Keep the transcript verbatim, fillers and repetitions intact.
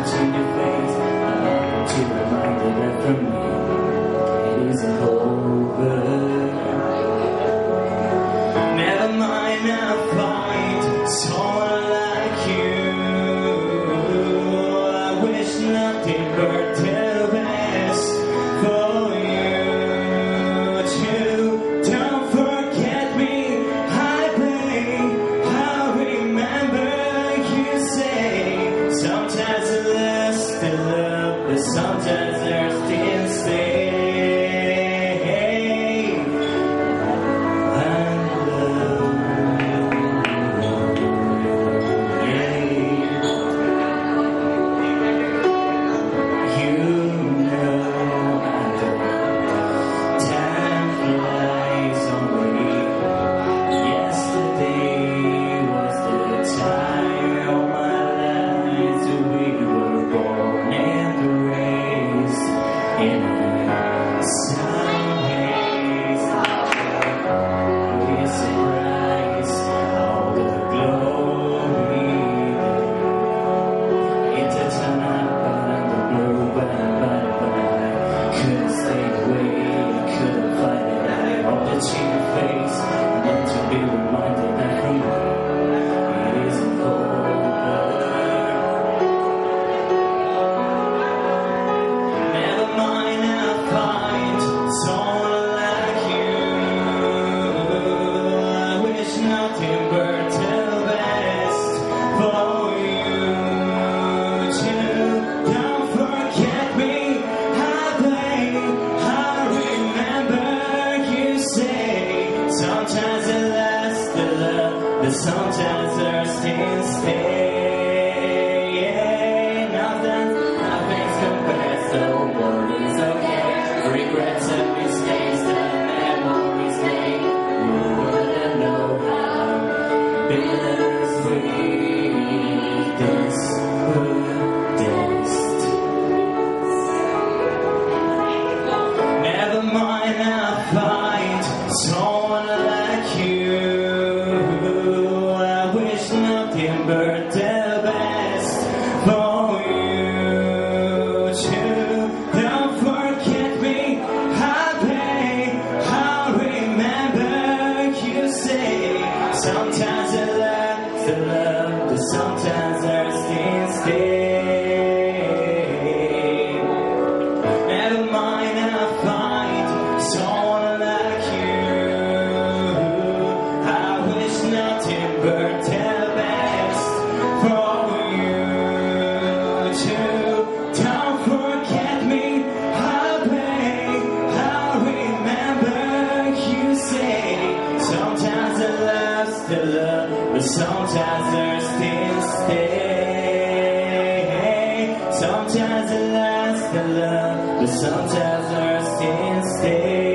to your face. I want to remind you that for me it isn't over. Never mind, I'll find someone like you. I wish nothing but the best for you too. Don't forget me, I pray. I remember you say sometimes it lasts the love, but sometimes there's still stay. Sometimes it lasts the love, but sometimes there's still stay. Nothing, nothing's compared, so what is okay. Regrets and mistakes, the memories make. You wouldn't know how bittersweet this would taste. Never mind, I'll find someone like you. I wish nothing but the best for you too. Don't forget me, I pray. I remember you say sometimes it lasts the love, but sometimes there's still stay. Never mind, I'll find someone like you. I wish nothing but the best for you too. Don't forget me, I pray. I remember you say sometimes it lasts the love, but sometimes there's still stay. Sometimes it lasts the love, but sometimes there's still stay.